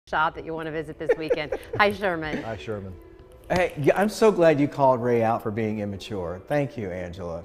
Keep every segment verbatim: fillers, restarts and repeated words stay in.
shop that you want to visit this weekend. Hi, Sherman. Hi, Sherman. Hey, yeah, I'm so glad you called Ray out for being immature. Thank you, Angela.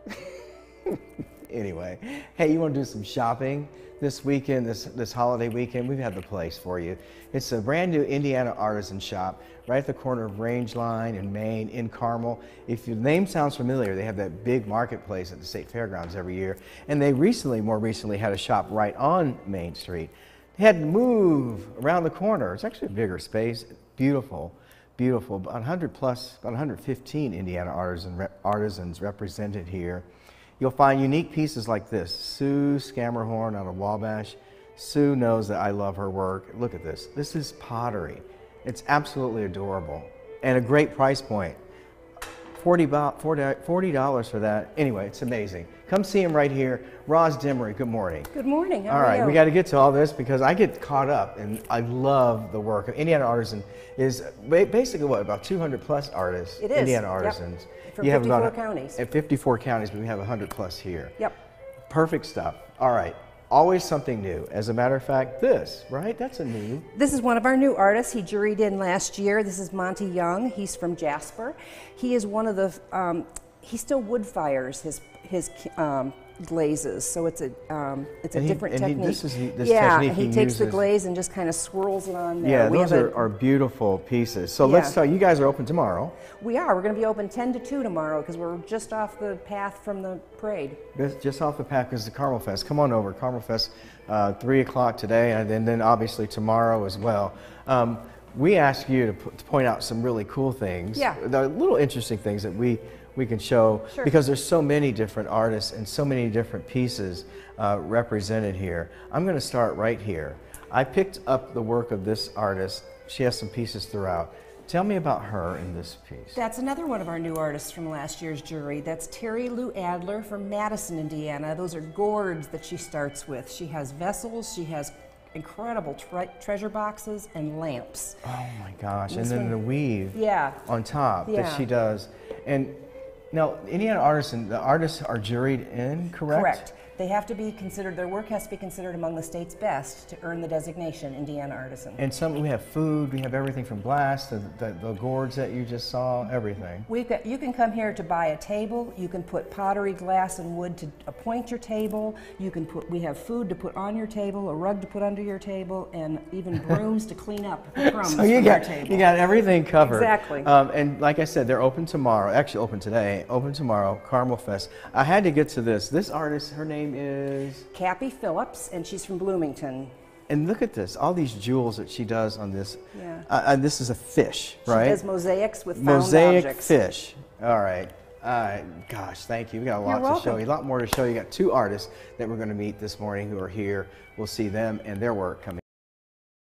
Anyway, hey, you want to do some shopping this weekend, this, this holiday weekend? We've had the place for you. It's a brand new Indiana artisan shop right at the corner of Range Line and Main in Carmel. If your name sounds familiar, they have that big marketplace at the State Fairgrounds every year. And they recently, more recently, had a shop right on Main Street. They had to move around the corner. It's actually a bigger space, beautiful. Beautiful, about one hundred plus, about one hundred fifteen Indiana artisan, artisans represented here. You'll find unique pieces like this. Sue Scammerhorn out of Wabash. Sue knows that I love her work. Look at this. This is pottery. It's absolutely adorable and a great price point. forty dollars for that. Anyway, it's amazing. Come see him right here. Roz Demery, good morning. Good morning. How all are right, you? we got to get to all this because I get caught up and I love the work. Indiana Artisan is basically what, about two hundred plus artists? It is. Indiana Yep. Artisans. From you have fifty-four about, counties. At fifty-four counties, but we have one hundred plus here. Yep. Perfect stuff. All right. Always something new. As a matter of fact, this, right? That's a new. This is one of our new artists. He juried in last year. This is Monty Young. He's from Jasper. He is one of the, um, he still wood fires his, his um, glazes. So it's a, um, it's a And he- different and he- technique. this is he- this yeah, technique he, he takes the uses. glaze and just kind of swirls it on there. Yeah, We those have are, a- are beautiful pieces. So Yeah. let's tell you guys are open tomorrow. We are. We're going to be open ten to two tomorrow because we're just off the path from the parade. Just just off the path is the Carmel Fest. Come on over, Carmel Fest, uh, three o'clock today, and then, then obviously tomorrow as well. Um, we ask you to, p to point out some really cool things. Yeah. The little interesting things that we we can show Sure. because there's so many different artists and so many different pieces uh, represented here. I'm going to start right here. I picked up the work of this artist. She has some pieces throughout. Tell me about her in this piece. That's another one of our new artists from last year's jury. That's Terry Lou Adler from Madison, Indiana. Those are gourds that she starts with. She has vessels, she has incredible tre treasure boxes and lamps. Oh my gosh, and This then one- the weave Yeah. on top Yeah. that she does. And now, Indiana Artisan, the artists are juried in, correct? Correct. They have to be considered, their work has to be considered among the state's best to earn the designation Indiana Artisan. And some, we have food, we have everything from glass, the, the, the gourds that you just saw, everything. We've got, you can come here to buy a table, you can put pottery, glass, and wood to appoint your table, you can put, we have food to put on your table, a rug to put under your table, and even brooms to clean up the crumbs So you from got, your table. you got everything covered. Exactly. Um, and like I said, they're open tomorrow, actually open today, open tomorrow, Carmel Fest. I had to get to this. This artist, her name is? Cappy Phillips, and she's from Bloomington. And look at this, all these jewels that she does on this. Yeah. Uh, and this is a fish, right? She does mosaics with found Mosaic objects. fish. All right. All right. Gosh, thank you. We got a lot You're to show welcome. you, a lot more to show you. Got two artists that we're going to meet this morning who are here. We'll see them and their work coming.